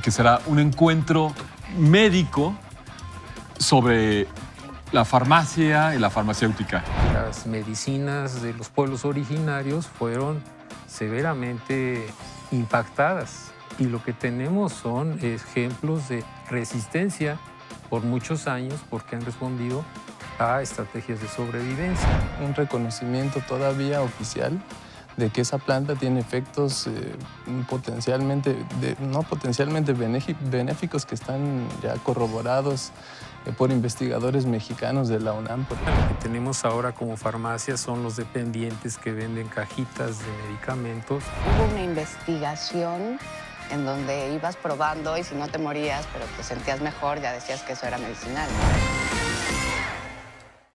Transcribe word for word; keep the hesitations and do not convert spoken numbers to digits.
que será un encuentro médico sobre la farmacia y la farmacéutica. Las medicinas de los pueblos originarios fueron severamente impactadas y lo que tenemos son ejemplos de resistencia por muchos años porque han respondido a estrategias de sobrevivencia. Un reconocimiento todavía oficial de que esa planta tiene efectos eh, potencialmente, de, no potencialmente benéficos que están ya corroborados eh, por investigadores mexicanos de la UNAM. Lo que tenemos ahora como farmacia son los dependientes que venden cajitas de medicamentos. Hubo una investigación en donde ibas probando y si no te morías, pero te sentías mejor, ya decías que eso era medicinal, ¿no?